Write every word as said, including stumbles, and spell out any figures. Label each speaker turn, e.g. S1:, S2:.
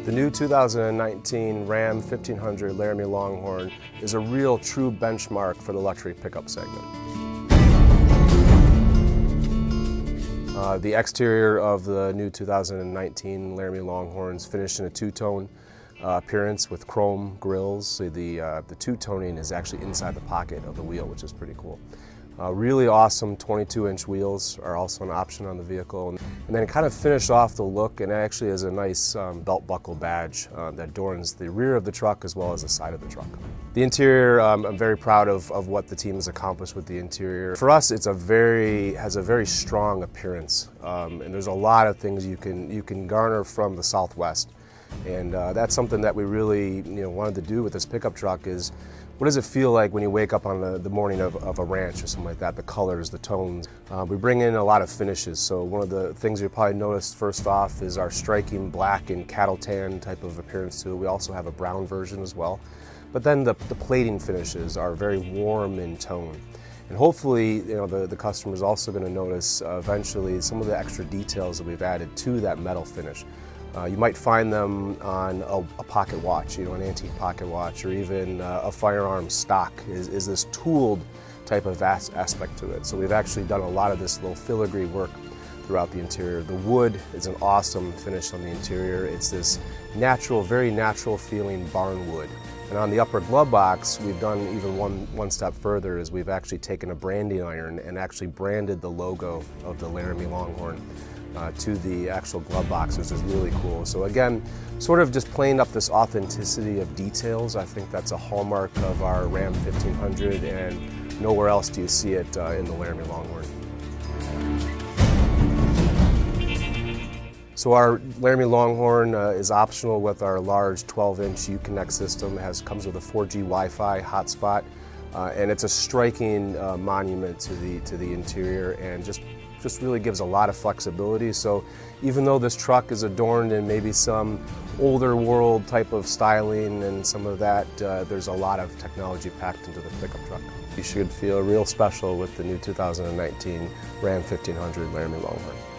S1: The new two thousand nineteen Ram fifteen hundred Laramie Longhorn is a real true benchmark for the luxury pickup segment. Uh, the exterior of the new two thousand nineteen Laramie Longhorns finished in a two-tone uh, appearance with chrome grills. So the, uh, the two-toning is actually inside the pocket of the wheel, which is pretty cool. Uh, really awesome twenty-two inch wheels are also an option on the vehicle. And then it kind of finished off the look, and it actually has a nice um, belt buckle badge uh, that adorns the rear of the truck as well as the side of the truck. The interior, um, I'm very proud of, of what the team has accomplished with the interior. For us, it's a very, has a very strong appearance, um, and there's a lot of things you can, you can garner from the Southwest. And uh, that's something that we really you know, wanted to do with this pickup truck is, what does it feel like when you wake up on the, the morning of, of a ranch or something like that, the colors, the tones. Uh, we bring in a lot of finishes, so one of the things you'll probably notice first off is our striking black and cattle tan type of appearance to it. We also have a brown version as well. But then the, the plating finishes are very warm in tone. And hopefully, you know, the, the customer is also going to notice uh, eventually some of the extra details that we've added to that metal finish. Uh, you might find them on a, a pocket watch, you know, an antique pocket watch, or even uh, a firearm stock is, is this tooled type of as aspect to it. So we've actually done a lot of this little filigree work throughout the interior. The wood is an awesome finish on the interior. It's this natural, very natural feeling barn wood. And on the upper glove box, we've done even one, one step further, is we've actually taken a branding iron and actually branded the logo of the Laramie Longhorn Uh, to the actual glove box, which is really cool. So again, sort of just playing up this authenticity of details. I think that's a hallmark of our Ram fifteen hundred, and nowhere else do you see it uh, in the Laramie Longhorn. So our Laramie Longhorn uh, is optional with our large twelve inch U-Connect system. It has, comes with a four G Wi-Fi hotspot, uh, and it's a striking uh, monument to the, to the interior, and just just really gives a lot of flexibility. So even though this truck is adorned in maybe some older world type of styling and some of that, uh, there's a lot of technology packed into the pickup truck. You should feel real special with the new two thousand nineteen Ram fifteen hundred Laramie Longhorn.